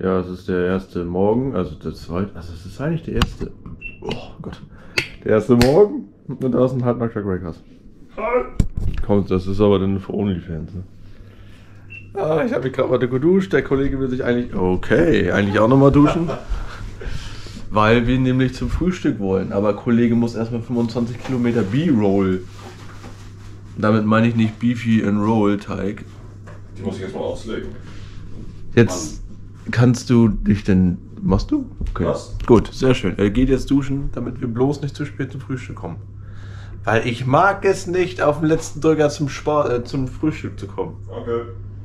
Ja, es ist der erste Morgen, also der zweite, also es ist eigentlich der erste. Oh Gott. Der erste Morgen und da ist ein halbnackter Crackers. Kommt, das ist aber dann für Onlyfans, ne? Ah, ich habe mich gerade mal geduscht. Der Kollege will sich eigentlich auch nochmal duschen. Weil wir nämlich zum Frühstück wollen. Aber Kollege muss erstmal 25 Kilometer B-Roll. Damit meine ich nicht Beefy and Roll Teig. Die muss ich erstmal auslegen. Jetzt kannst du dich denn... Machst du? Okay. Was? Gut, sehr schön. Er geht jetzt duschen, damit wir bloß nicht zu spät zum Frühstück kommen. Weil ich mag es nicht, auf den letzten Drücker zum Frühstück zu kommen. Okay.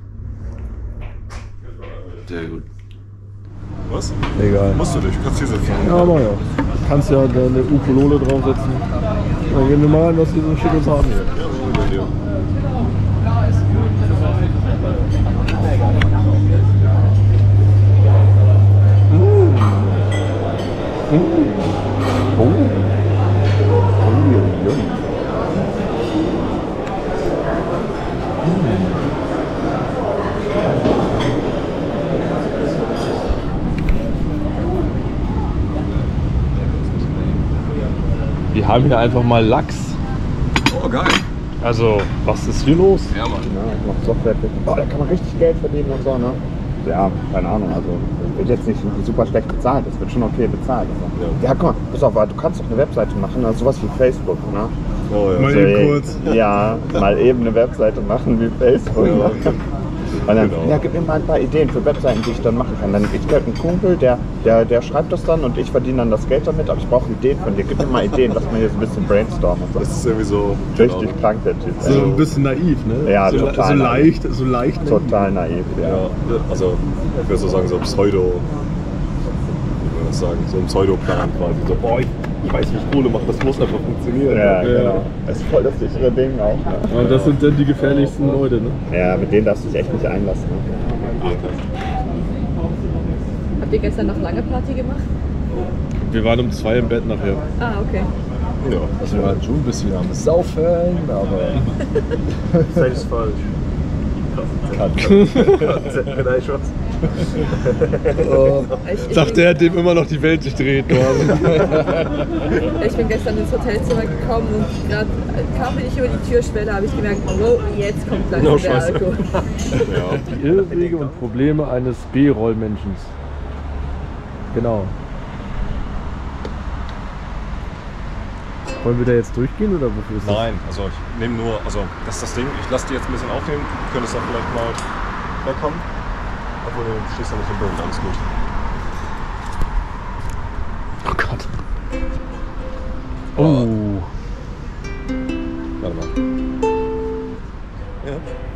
Sehr gut. Was? Egal. Musst du dich, kannst hier sitzen. Ja, mach ja. Du kannst ja deine Ukulele draufsetzen. Dann gehen wir mal rein, was die so schick uns haben hier. Ja, bei dir. Wir haben hier einfach mal Lachs. Oh, geil. Also, was ist hier los? Ja, Mann. Ja, noch Software. Oh, da kann man richtig Geld verdienen und so, ne? Ja, keine Ahnung, also das wird jetzt nicht super schlecht bezahlt, das wird schon okay bezahlt. Also. Ja, guck mal, pass auf, du kannst doch eine Webseite machen, also sowas wie Facebook, ne? Oh ja. Mal eben kurz. Ja, mal eben eine Webseite machen wie Facebook. Ja, okay. Und dann, ja, gib mir mal ein paar Ideen für Webseiten, die ich dann machen kann. Dann ich glaube, ein Kumpel, der schreibt das dann und ich verdiene dann das Geld damit, aber ich brauche Ideen von dir. Gib mir mal Ideen, lass mal hier so ein bisschen brainstormen und so. Das ist irgendwie so... Richtig krank, der Typ. So ein bisschen naiv, ne? Ja, so, total so leicht. Total naiv, ja. Ja, also ich würde so sagen, so Pseudo... Wie soll man das sagen? So ein Pseudoplan quasi. So, boah, ich weiß, wie ich Kohle mache, das muss einfach funktionieren. Ja, genau. Das ist voll das sichere Ding auch. Ne? Aber das sind dann die gefährlichsten Leute, ne? Ja, mit denen darfst du dich echt nicht einlassen. Ne? Habt ihr gestern noch lange Party gemacht? Wir waren um 2 im Bett nachher. Ah, okay. Ja. Also wir waren schon ein bisschen am Saufen, aber... Das ist falsch. Nein, Schatz. Sagt der, dem immer noch die Welt sich dreht. Ich bin gestern ins Hotelzimmer gekommen und gerade kaum bin ich über die Türschwelle, habe ich gemerkt, wow, jetzt kommt gleich der Alkohol. Die Irrwege und Probleme eines B-Roll-Menschen. Genau. Wollen wir da jetzt durchgehen oder wofür ist das? Nein, also ich nehme nur, also das ist das Ding, ich lasse die jetzt ein bisschen aufnehmen, du könntest dann vielleicht mal wegkommen. Obwohl du stehst ja nicht im Bild, alles gut. Oh Gott. Oh. Warte mal. Ja.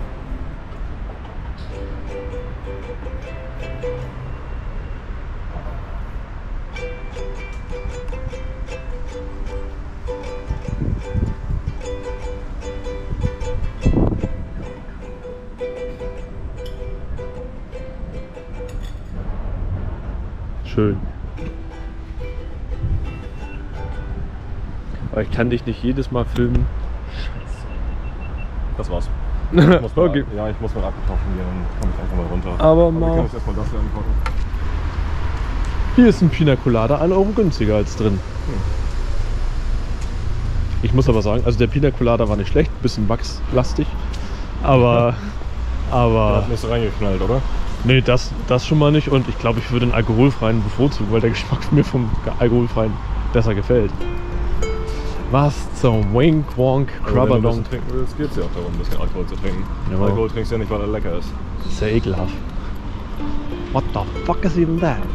Schön. Aber ich kann dich nicht jedes Mal filmen. Das war's. Ich muss mal, Okay. Ja, ich muss mal Akku kaufen gehen, dann komme ich einfach mal runter. Aber wir mal. können uns erstmal das hier angucken. Hier ist ein Pina Colada 1 Euro günstiger als drin. Ich muss aber sagen, also der Pina Colada war nicht schlecht, bisschen wachslastig. Aber. Der hat nicht so reingeknallt, oder? Nee, das schon mal nicht. Und ich glaube, ich würde den alkoholfreien bevorzugen, weil der Geschmack mir vom alkoholfreien besser gefällt. Was zum Wink Wonk Also wenn du ein Crabberdonk. bisschen trinken willst, geht es ja auch darum, ein bisschen Alkohol zu trinken. Ja. Alkohol trinkst du ja nicht, weil er lecker ist. Das ist ja ekelhaft. What the fuck is even that?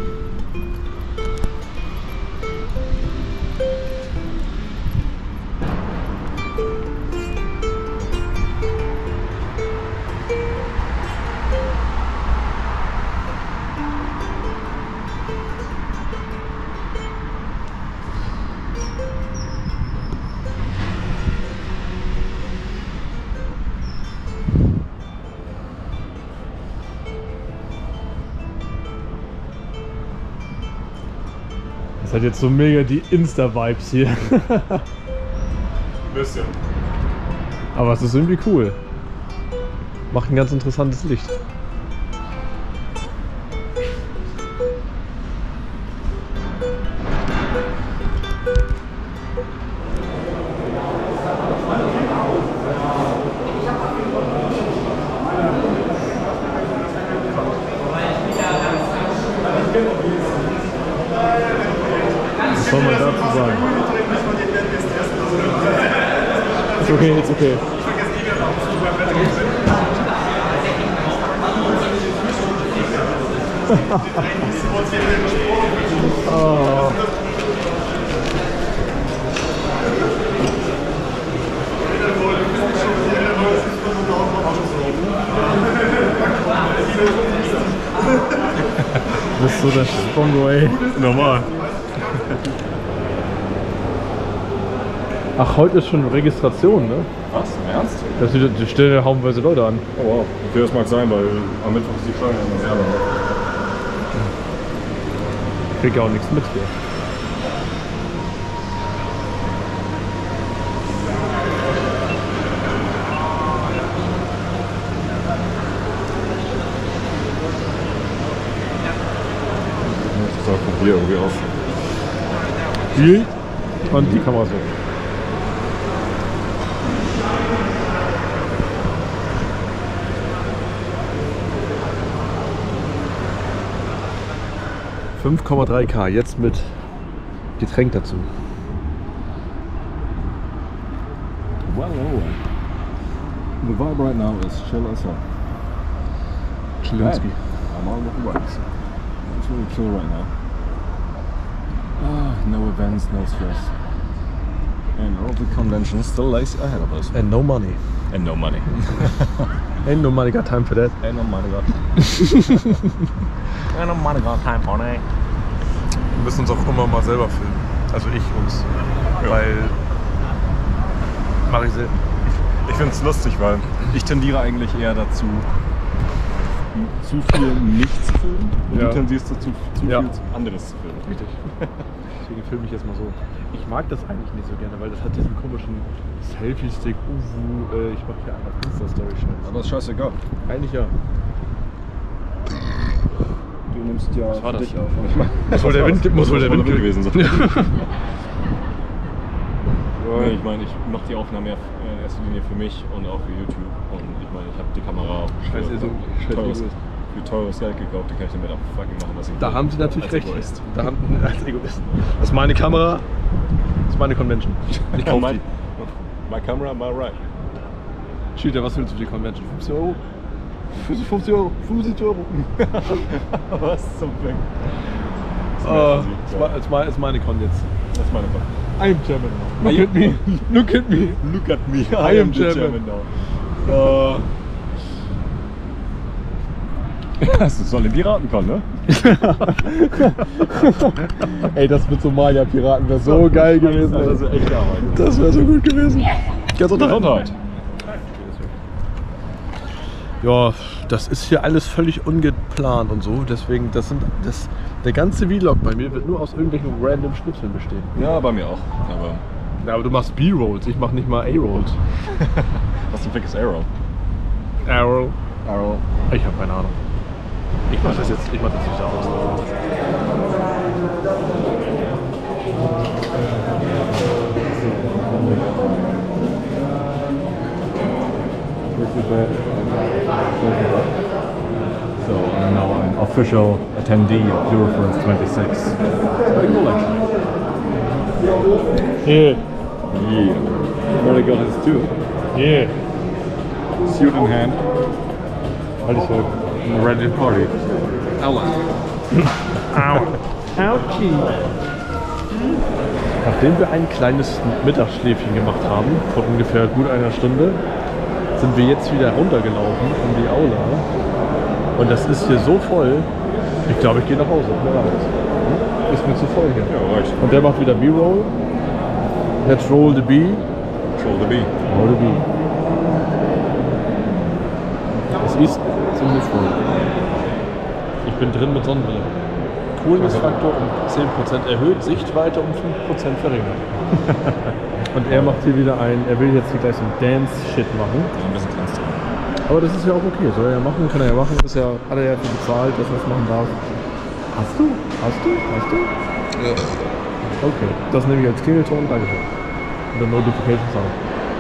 Das hat jetzt so mega die Insta-Vibes hier. Ein bisschen. Aber es ist irgendwie cool. Macht ein ganz interessantes Licht. sagen. Ist okay, ist okay. Oh. Das ist so der Spongo, ey. Normal. Ach, heute ist schon Registration, ne? Was? Im Ernst? Die stellen ja haufenweise Leute an. Oh wow. Okay, das mag sein, weil am Mittwoch ist die Steuer immer sehr lang. Ich krieg ja auch nichts mit hier. Das sah von hier irgendwie aus. Hier und die Kamera so. $5,3K, jetzt mit Getränk dazu. Well, the vibe right now is chill as hell. Chilinski. I'm on the bikes. It's really chill right now. No events, no stress. And all the conventions still lays ahead of us. And no money. And no money. Ain't no money got time for that. And no money got And no money got time for that. Wir müssen uns auch immer mal selber filmen. Also ich uns. Ja. Weil. Mach ich selten. Ich finde es lustig, weil ich tendiere eigentlich eher dazu, zu viel nichts zu filmen. Und Ja. du tendierst dazu, zu Ja. viel anderes zu filmen. Richtig. Deswegen filme ich erstmal so. Ich mag das eigentlich nicht so gerne, weil das hat diesen komischen Selfie-Stick. Ich mach hier einfach Insta-Story-Scheiß. Aber ist scheißegal. Eigentlich ja. Du nimmst ja Was war das? dich auf. Muss wohl der Wind gewesen sein. Ja. Nee, ich meine, ich mache die Aufnahme ja in erster Linie für mich und auch für YouTube. Und ich meine, ich habe die Kamera für teures Geld gekauft, die kann ich damit auch fucking machen, was ich Da will. haben sie natürlich Als recht. Egoist. Da haben, als Egoist. Das ist meine Kamera, das ist meine Convention. Ich kaufe die. My camera, my right. Cheater, was willst du für die Convention? 50 Euro? 50 Euro? 75 Euro? Was zum Fick? Das ist meine Con jetzt. Das ist meine Con. I am German now. Look at me. Look at me. Look at me. I am German. now. Das soll in Piratencon, ne? Ey, das mit Somalia-Piraten wäre so geil gewesen. Das ist echt Arbeit. Das wäre so gut gewesen. Gesundheit. Ja, das ist hier alles völlig ungeplant und so. Deswegen, der ganze Vlog bei mir wird nur aus irgendwelchen random Schnipseln bestehen. Ja, bei mir auch. Aber Ja, aber du machst B-Rolls, ich mach nicht mal A-Rolls. was zum Fick ist Arrow? Arrow? Arrow. Ich habe keine Ahnung. Ich mach das jetzt nicht aus. So I'm now an official attendee of Euroforce 26. It's very cool actually. Yeah. Yeah. Already got his too. Yeah. Suit in hand. Halt dich so. Ready to party. Aua. Au. Autschi. Nachdem wir ein kleines Mittagsschläfchen gemacht haben, vor ungefähr gut einer Stunde, sind wir jetzt wieder runtergelaufen in die Aula. Und das ist hier so voll, ich glaube, ich gehe nach Hause. Ist mir zu voll hier. Ja, reicht. Und der macht wieder B-Roll. Let's roll the B. Show the B. Roll the B. Es ist ziemlich voll. Ich bin drin mit Sonnenbrille. Coolness-Faktor um 10% erhöht, Sichtweite um 5% verringert. Und er macht hier wieder er will jetzt hier gleich so ein Dance-Shit machen. Ja, ein bisschen Tanz. Aber das ist ja auch okay, soll er ja machen, kann er ja machen. Hat er ja für bezahlt, dass er es machen darf. Hast du? Ja. Okay, das nehme ich als Klingelton, danke schön. Und der Notification Sound.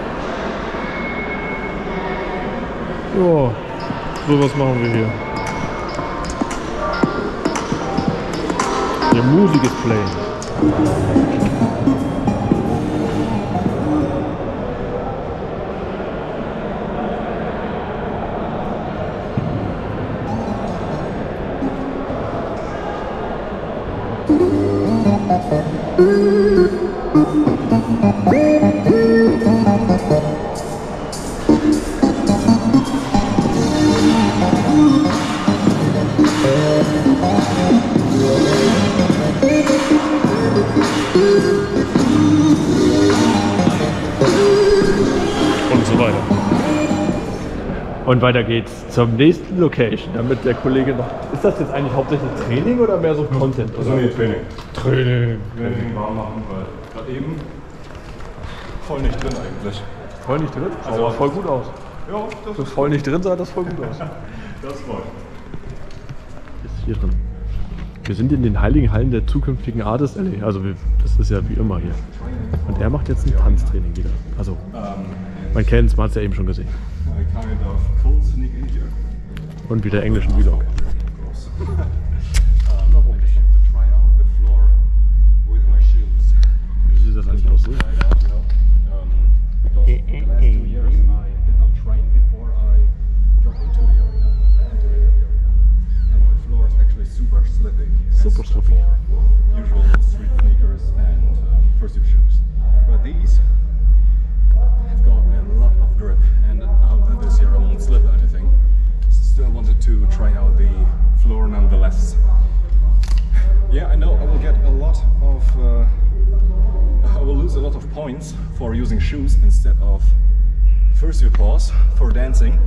Ja, so was machen wir hier. Die Musik ist playing. Und so weiter. Und weiter geht's zum nächsten Location, damit der Kollege noch... Ist das jetzt eigentlich hauptsächlich Training oder mehr so Content? Also nee, Training. Training. Training warm machen, weil gerade eben voll nicht drin eigentlich. Voll nicht drin? Also aber voll gut aus. Ja, Das ist voll nicht drin, sah das voll gut aus. das voll. Ist hier drin. Wir sind in den heiligen Hallen der zukünftigen Artist Alley. Also das ist ja wie immer hier. Und er macht jetzt ein Tanztraining wieder. Also man kennt es, man hat es ja eben schon gesehen. I kind of cold sneak in here. Und wieder englischen Vlog. Wie sieht das eigentlich aus? So? Super slippy. Usual street sneakers and fursuit shoes. But these have got a lot of grip, and now that this year I won't slip anything, still wanted to try out the floor nonetheless. Yeah, I know I will get a lot of, I will lose a lot of points for using shoes instead of fursuit paws for dancing,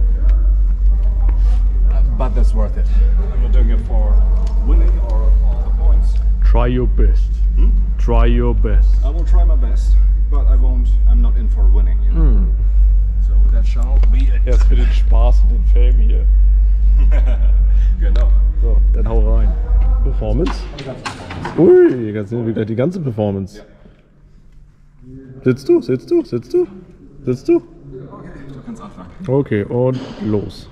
but that's worth it. I'm not doing it for winning or the points. Try your best. Try your best. I will try my best, but I'm not in for winning, you know. So that shall be it. Erst für den Spaß und den Fame hier. Genau. So, dann hau rein. Performance? Ui, jetzt sehen wir gleich die ganze Performance. Sitzt du? Sitzt du? Sitzt du? Sitzt du? Okay, du kannst anfangen. Okay, und los.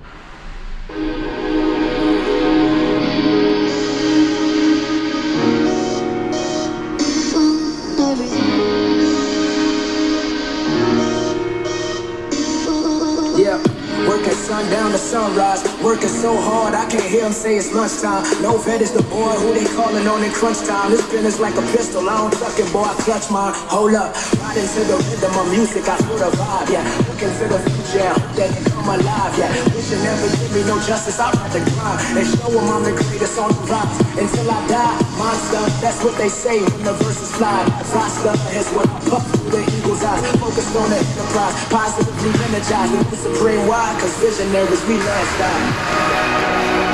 Yeah, working sundown to sunrise. Working so hard, I can't hear him say it's lunchtime. No vet is the boy who they calling on in crunch time. This pen is like a pistol, I don't tuck it, boy, I clutch mine. Hold up, riding to the rhythm of music, I feel the vibe, yeah. Looking to the future, that can come alive, yeah. Wishing never give me no justice, I'll have to grind. And show them I'm the greatest on the rise. Until I die, monster, that's what they say when the verses fly. Faster is what I puff through the eagle's eyes. Focused on the enterprise, positively energized. And the supreme why, cause visionaries we last die.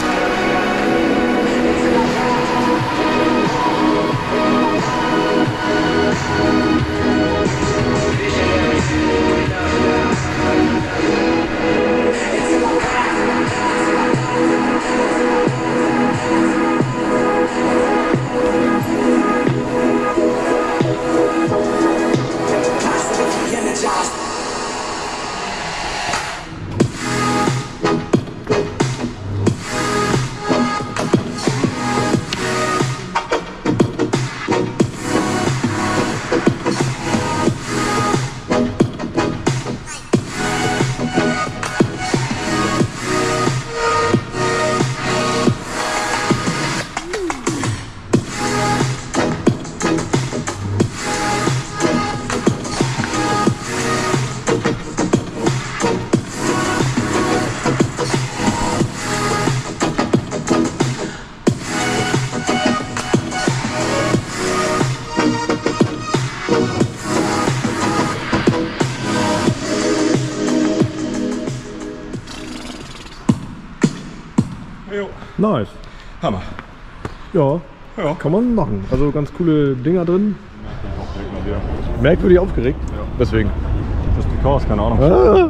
Nice. Hammer. Ja, Ja. kann man machen. Also ganz coole Dinger drin. Merkwürdig aufgeregt? Ja. Deswegen. Just because, keine Ahnung. Ah.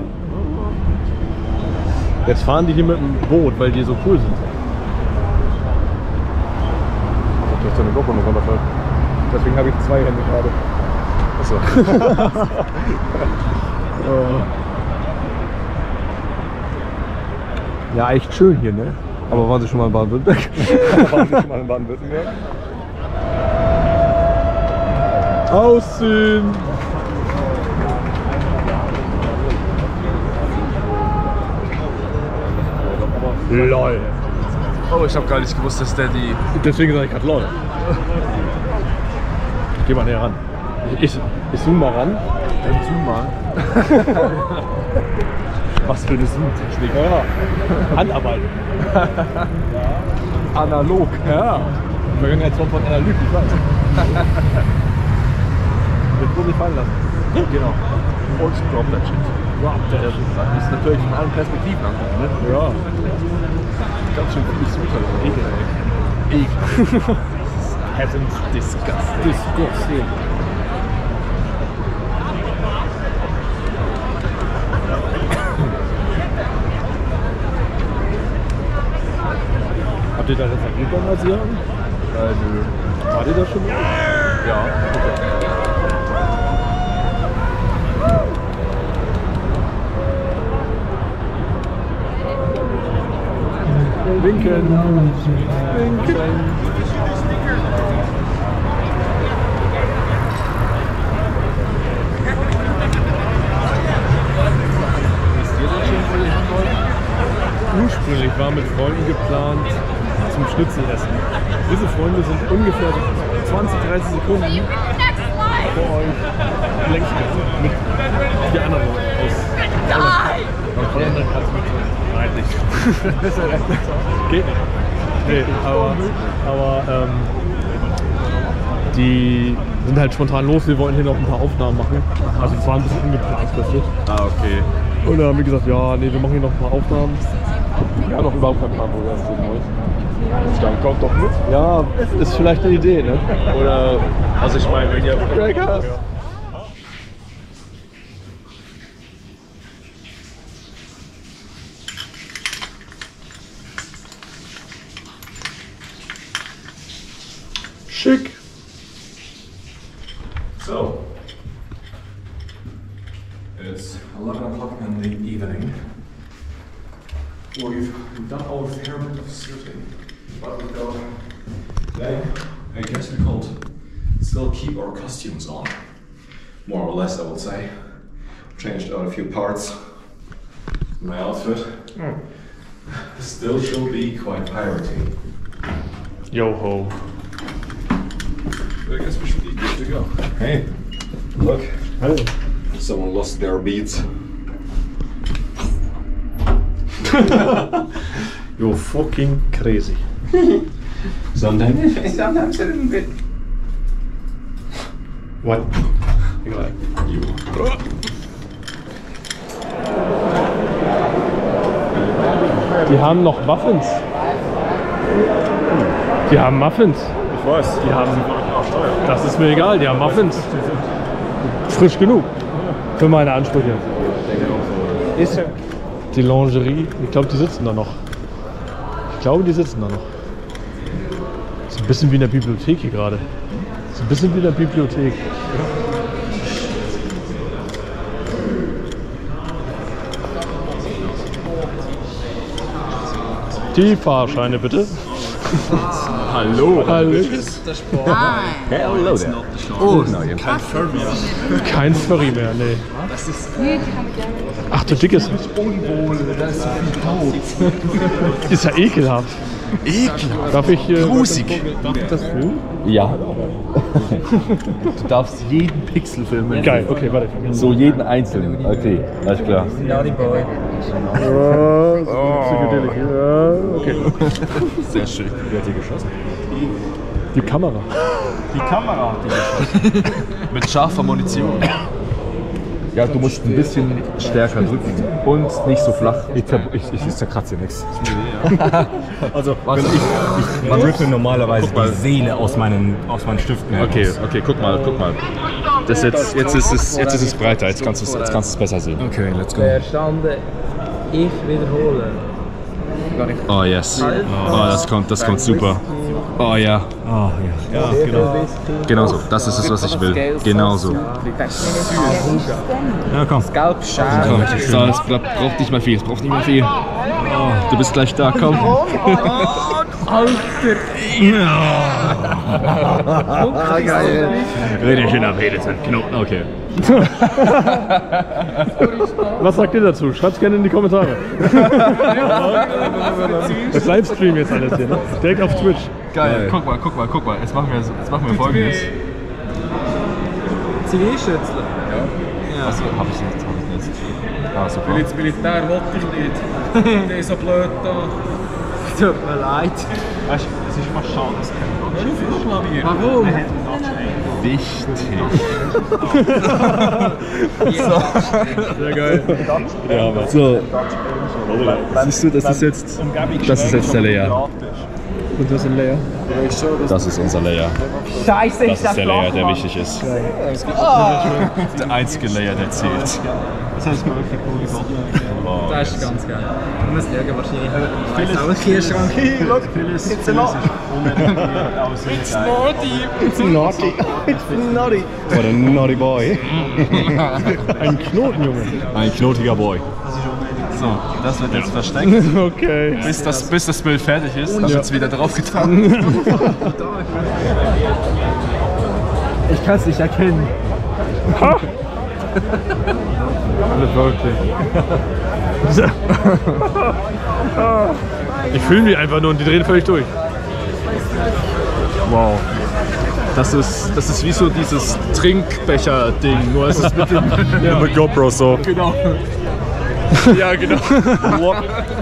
Jetzt fahren die hier mit dem Boot, weil die so cool sind. Das ist ja eine GoPro noch runterfällt. Deswegen habe ich 2 Hände gerade. Achso. Ja, echt schön hier, ne? Aber waren Sie schon mal in Baden-Württemberg? Waren Sie schon mal in Baden-Württemberg? Ausziehen! LOL! Oh, ich habe gar nicht gewusst, dass der die... Deswegen sage ich gerade LOL. Geh mal näher ran. Ich zoom mal ran. Dann zoom mal. Was für eine Zoom-Technik. Ja. Handarbeiten. Analog. Ja. Vergangenheitsform von Analyt, ich weiß. Wird wohl nicht fallen lassen. Genau. Und drop that shit. Drop that shit. Das ist natürlich von allen Perspektiven angucken, ne? Ja. Ganz schön viel Super. Ekel. Heavens disgusting. Disgusting. Habt ihr da jetzt erlebt beim Rasieren? Nö. Wart ihr da schon mal? Ja, okay. Winken. Winken. Ursprünglich war mit Freunden geplant zum Schnitzelessen. Diese Freunde sind ungefähr 20, 30 Sekunden vor euch längs mit 4 anderen Leuten aus Holland. Aus Holland kannst du mit nein, nicht. Geht nicht. Nee, aber die sind halt spontan los, wir wollten hier noch ein paar Aufnahmen machen. Also es war ein bisschen ungeplant plötzlich. Ah, okay. Und dann haben wir gesagt, ja, nee, wir machen hier noch ein paar Aufnahmen. Wir haben noch überhaupt keinen Plan, wo wir erst hin wollen. Dann kommt doch mit. Ja, ist vielleicht eine Idee, ne? Oder, also ich meine, wenn ihr... Crackers! Schick! So, it's 11 o'clock in the evening. We've done our fair bit of shooting, but we thought, today, I guess we could still keep our costumes on. More or less, I would say. Changed out a few parts. My outfit still should be quite piratey. Yo ho! I guess we should be good to go. Hey, look. Hallo. Someone lost their beads. You're fucking crazy. Sometimes a little bit. What? Egal. You. Die haben noch Muffins. Die haben Muffins. Ich weiß. Die haben. Das ist mir egal, die haben Muffins. Frisch genug. Für meine Ansprüche. Ist die Lingerie. Ich glaube, die sitzen da noch. Ist ein bisschen wie in der Bibliothek hier gerade. Ist ein bisschen wie in der Bibliothek. Die Fahrscheine bitte. Hallo. Hallo. Hello there. Oh, nein. Kein Furry mehr, nee. Ach du Dickes. Ist ja ekelhaft. Darf ich... Grusig. Darf ich das filmen? Ja. Du darfst jeden Pixel filmen. Geil, okay, warte. So jeden einzelnen. Okay, alles klar. Psychedelic. Ja, okay. Sehr schön. Wer hat hier geschossen? Die Kamera. Die Kamera hat die geschossen. Mit scharfer Munition. Ja, du musst ein bisschen stärker drücken und nicht so flach. Ich zerkratze nichts. Also, man rippe normalerweise die Seele aus meinen Stiften. Okay, guck mal. Jetzt ist es breiter, jetzt kannst du es besser sehen. Okay, let's go. Verstanden, ich wiederhole. Oh yes. Oh, das kommt super. Oh ja. Ah, ja. Ja, genau. Genau so. Das ist es, was ich will. Genau so. Ja, komm. Gelb Komm, so, es braucht nicht mal viel. Es braucht nicht mal viel. Du bist gleich da, komm. Alter! Geil. Rede schön ab, Rede sind Knoten, okay. Was sagt ihr dazu? Schreibt's gerne in die Kommentare. Das Livestream jetzt alles hier, ne? Direkt auf Twitch. Geil, guck mal. Jetzt machen wir Folgendes. Zivilschützler. Ja. Achso, hab ich nicht. Ah, super. Weil ins Militär wollte ich nicht. Der ist so blöd da. Tut mir leid. Weißt du, es ist fast schade, dass kein Deutsch ist. Warum? Wichtig. Sehr geil. Ja, Mann. So. Siehst du, das ist jetzt der Layer. Und das ist ein Layer. Das ist unser Layer. Scheiße, Das ist der Layer, der wichtig ist. Der einzige Layer, der zählt. Das ist wirklich cool. Das ist ganz geil. Ich muss schauen, wahrscheinlich. Phyllis. Auch ein Kühlschrank. Phyllis ist naughty. What a naughty boy. Ein Knotenjunge. Ein knotiger Boy. So, das wird jetzt versteckt. Okay. Bis das Bild fertig ist, dann wird es wieder drauf getan. Ich kann es nicht erkennen. Alles wirklich. Ich fühle mich einfach nur und die drehen völlig durch. Wow. Das ist wie so dieses Trinkbecher-Ding, nur es ist mit dem mit GoPro so. Genau. Ja, genau. Oh.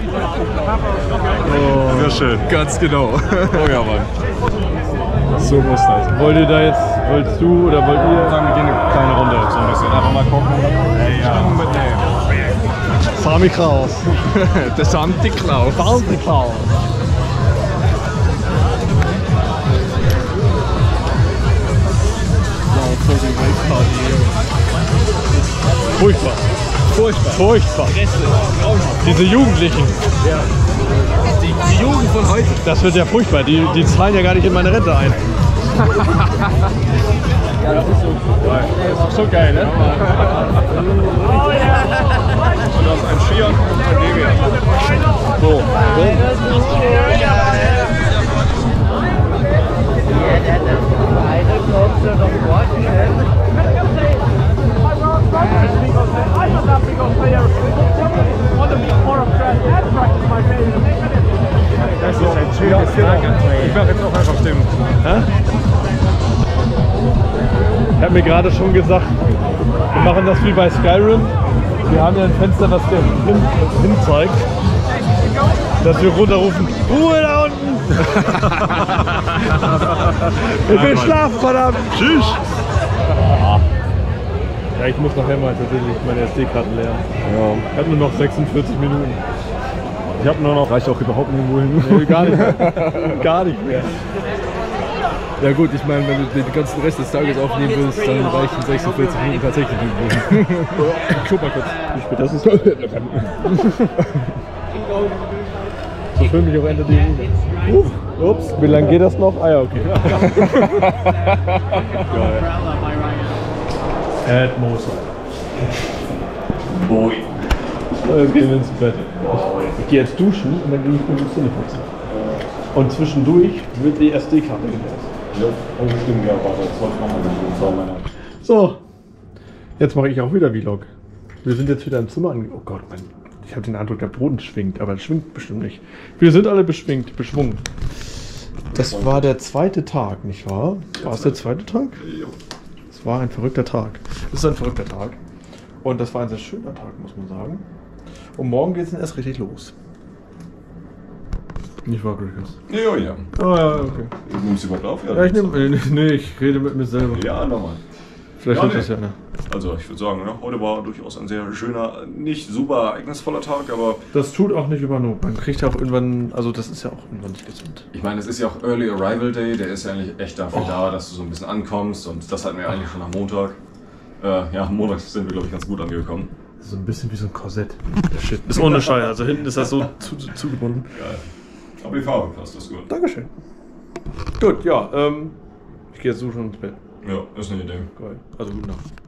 Sehr schön. Ganz genau. Oh ja, Mann. So muss das. Wolltest du oder wollt ihr? Sagen wir gehen eine kleine Runde, so ein bisschen. Einfach mal gucken. Hey, ja. Sami Kraus. Der Santi Klaus. Santi Kraus. Furchtbar. Furchtbar. Diese Jugendlichen. Ja. Die Jugend von heute. Das wird ja furchtbar. Die zahlen ja gar nicht in meine Rente ein. Ja, das ist so. Das ist so geil, ne? Und das ist ein Skier und ein Debian. So. Das ist ein schönes Ich mache jetzt auch einfach Stimmen. Ich habe mir gerade schon gesagt, wir machen das wie bei Skyrim. Wir haben ja ein Fenster, das hin zeigt. Dass wir runterrufen, Ruhe da unten! Ich will schlafen, verdammt! Tschüss! Ja, ich muss nachher mal tatsächlich meine SD-Karten leeren. Ja. Ich habe nur noch 46 Minuten. Ich habe nur noch... Reicht auch überhaupt nirgendwo hin? Nee, gar nicht mehr. Gar nicht mehr. Ja gut, ich meine, wenn du den ganzen Rest des Tages aufnehmen willst, dann reichen 46 Minuten tatsächlich irgendwo hin. Guck mal kurz, wie spät das ist. So schön mich auch Ende die Ups, wie lange geht das noch? Ah ja, okay. Geil. Moser. Boy. Jetzt gehen wir ins Bett. Ich gehe jetzt duschen und dann gehe ich mir die Zähne putzen. Und zwischendurch wird die SD-Karte geleert. Ja, das stimmt, ja, warte, das sollte man mal nicht. So, jetzt mache ich auch wieder Vlog. Wir sind jetzt wieder im Zimmer angekommen. Oh Gott, ich habe den Eindruck, der Boden schwingt, aber es schwingt bestimmt nicht. Wir sind alle beschwungen. Das war der zweite Tag, nicht wahr? War es der zweite Tag? Ja. Es war ein verrückter Tag. Es ist ein verrückter Tag. Und das war ein sehr schöner Tag, muss man sagen. Und morgen geht es dann erst richtig los. Nicht wahr, Grickers? Ja, ja. Ah, ja, okay. Du nimmst überhaupt auf? Ja, ich nehme. Nee, ich rede mit mir selber. Ja, nochmal. Vielleicht hört das ja, ne? Also, ich würde sagen, ne, heute war durchaus ein sehr schöner, nicht super ereignisvoller Tag, aber. Das tut auch nicht über Not. Man kriegt ja auch irgendwann. Also, das ist ja auch irgendwann nicht gesund. Ich meine, es ist ja auch Early Arrival Day, der ist ja eigentlich echt dafür da, dass du so ein bisschen ankommst und das hatten wir eigentlich schon am Montag. Ja, am Montag sind wir, glaube ich, ganz gut angekommen. So ein bisschen wie so ein Korsett. Der Shit. Ist ohne Schein, also hinten ist das so zugebunden. Geil. Aber die Farbe passt, das ist gut. Dankeschön. Gut, ja, ich gehe jetzt so schon ins Bett. Ja, ist eine Idee. Geil. Also gute Nacht.